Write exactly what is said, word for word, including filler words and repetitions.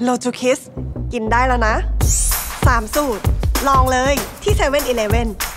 โลจูคิสกินได้แล้วนะสามสูตรลองเลยที่เซเว่นอีเลฟเว่น